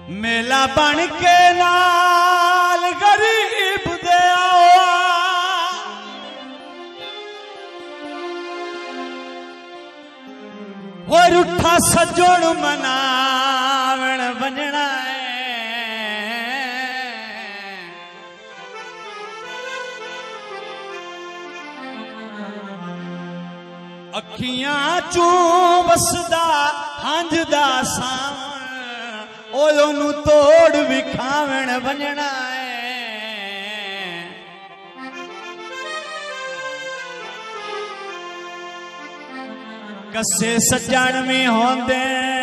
मेला बन के नाल गरीब दे आओ वो रूठा सजोड़ मनावण बनना है। अखियां चू बसदा हंजदा सावन ओनू तोड़ विखावण बनना है। कसे सजण में होंदे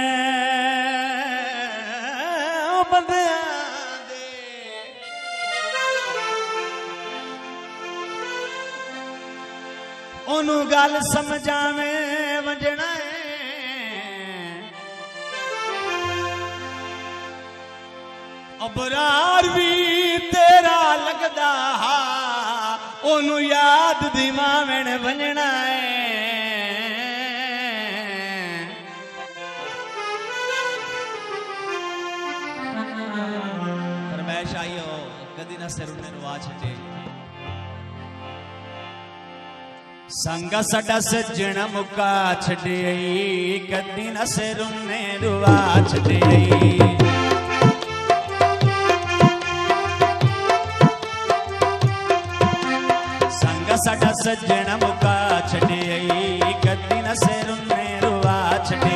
बंदियां दे ओनू गल समझावे वंजना है। अबरार भी तेरा लगदा हा ओनू याद दिमावण बनना है। फरमाइश आई हो कदी ना सिर उन्हें रुआ छटे संगा साडा सजना मुका छटे कदी ना सिर उन्हें रुआ छटे। साडा सजना मुका छड़े कदी न सिर में रुआ छड़े।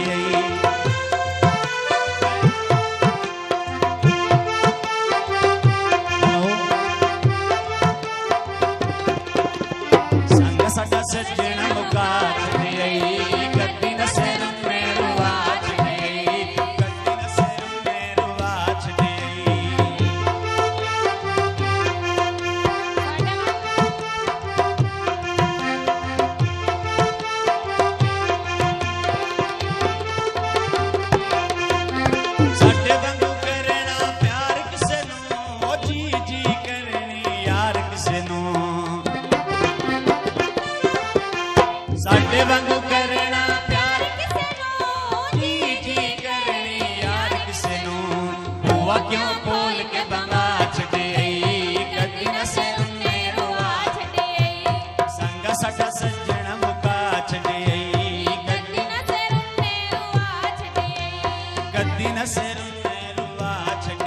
संग साडा सजना मुका छड़े कदी न सिर में रुआ छड़े कदी न सिर में रुआ छड़े। वांगू करना प्यार किसे नो जी जी करनी यार किसे नो हुआ क्यों बोल के बंगा छड़े कदी न सिर में रुआ छड़े। संगा साडा सजना मुका छड़े कदी न सिर में रुआ छड़े कदी न सिर में रुआ छड़े।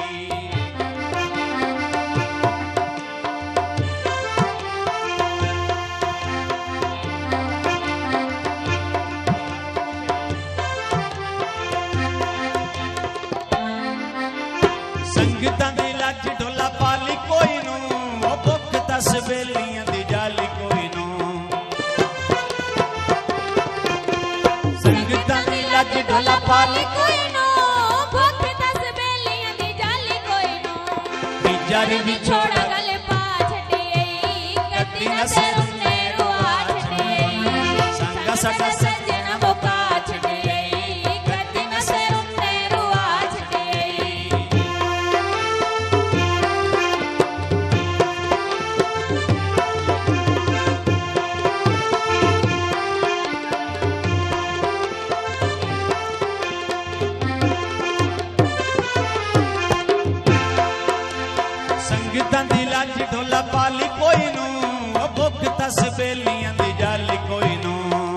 संगतां दी लज ढोला पाली कोई नू वो भुख दस बेलियां दी जाली कोई नू। संगतां दी लज ढोला पाली कोई नू भुख दस बेलियां दी जाली कोई नू। बिचारी भी छोड़ा गले पा छड़े कदी न सिर में रुआ छड़े। संगा साडा सजना मुका छड़े कदी न सिर में रुआ छड़े। संगतां दी लज ढोला पाली कोई नू भुख दस बेलियां दी जाली कोई नू।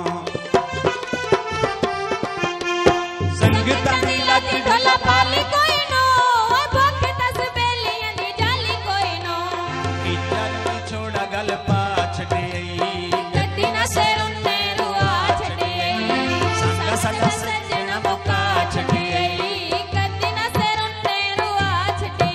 संगतां दी लज ढोला पाली कोई नू भुख दस बेलियां दी जाली कोई नू। इज्जत छोड़ा गल पा छड़े कदी न सिर में रुआ छड़े। संगा साडा सजना मुका छड़े कदी न सिर में रुआ छड़े।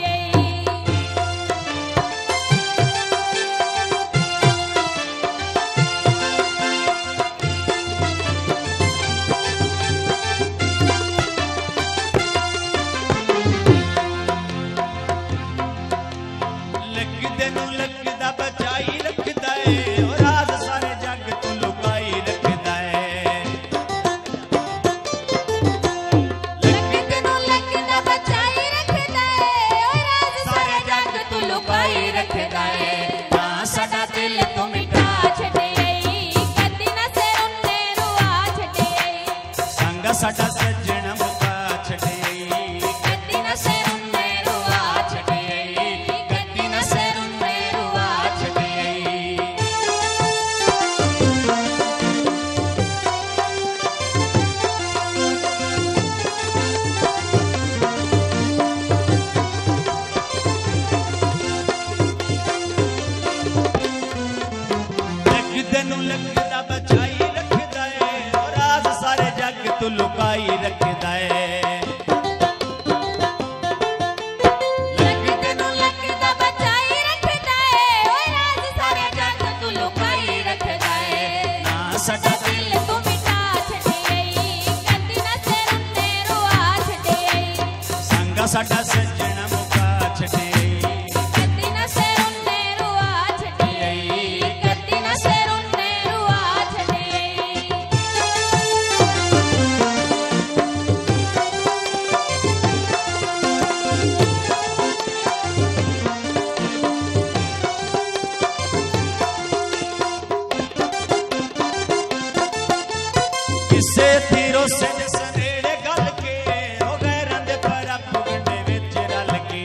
लुकाई रखदा है। साडा दिल तू मिटा छड़िए कदी ना सिर ने रुआ छड़िए संगा साडा सजना मुका छड़िए कदी ना सिर ने रुआ छड़िए कदी ना सिर ने रुआ छड़िए। किसे तीरों से सनेड़े गल के ओ गैरां दे पर पुगंडे विच रल के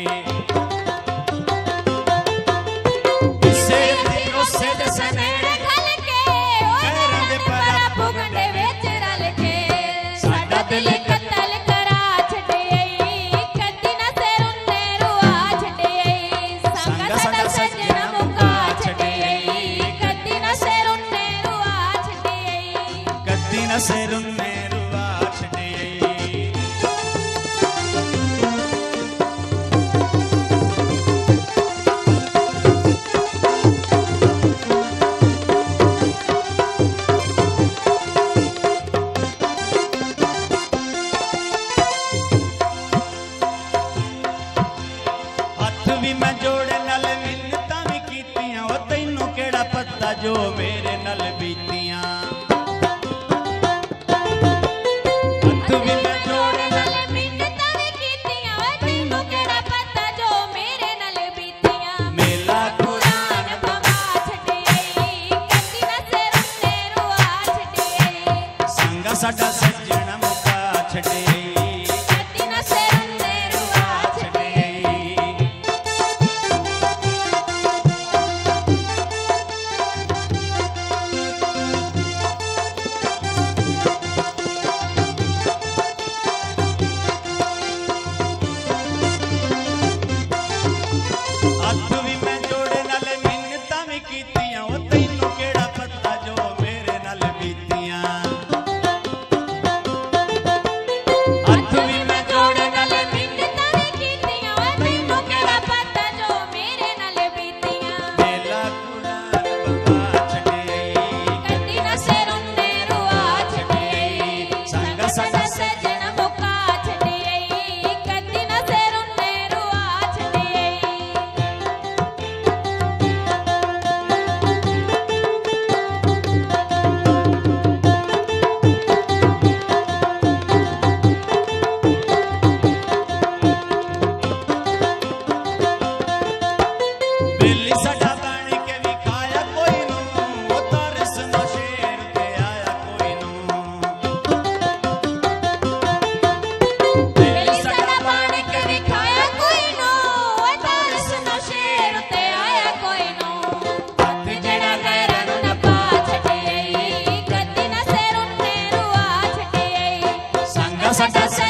किसे तीरों से सनेड़े गल के ओ गैरां दे पर पुगंडे विच रल के साडा दिल कतल करा छड़िए कदी ना सिर ने रुआ छड़िए संगा साडा सजना मुका छड़िए कदी ना सिर ने रुआ छड़िए कदी ना सिर ने रुआ छड़िए। हथ भी मैं जोड़े नाल मिन्नतां भी कीतियां ओ तैनूं केड़ा पता जो मेरे नाल बीतियां। हथ भी मैं जोड़े नाल मिन्नतां भी कीतियां ओ तैनूं केड़ा पता जो मेरे नाल बीतियां। मेला कुरान पवा छड़िए कदी ना सिर ने रुआ छड़िए संगा साडा सजना मुका छड़िए कदी ना सिर ने रुआ छड़िए। हथ भी मैं जोड़े नाल मिन्नतां भी कीतियां ओ तैनूं केड़ा पता जो मेरे नाल बीतियां। हथ भी मैं जोड़े नाल मिन्नतां भी कीतियां ओ तैनूं केड़ा पता जो मेरे नाल बीतियां। मेला कुरान पवा छड़िए कदी ना सिर ने रुआ छड़िए संगा साडा सजना मुका छड़िए कदी ना सिर ने रुआ छड़िए। बेली साडा बन के भी खाया कोई नूं ओ तरस नो शेर ते आया कोई नूं। बेली साडा बन के भी खाया कोई नूं ओ तरस नो शेर ते आया कोई नूं। हथ जेड़ा गैरां नूं नपा छड़िए कदी ना सिर ने रुआ छड़िए संगा साडा